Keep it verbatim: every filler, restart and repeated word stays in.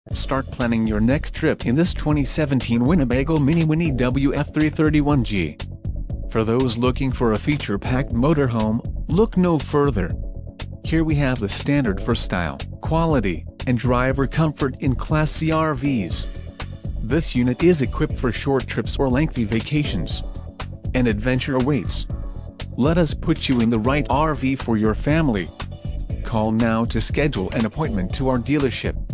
Start planning your next trip in this twenty seventeen Winnebago Minnie Winnie W F three thirty-one G. For those looking for a feature-packed motorhome, look no further. Here we have the standard for style, quality, and driver comfort in Class C R Vs. This unit is equipped for short trips or lengthy vacations. An adventure awaits. Let us put you in the right R V for your family. Call now to schedule an appointment to our dealership.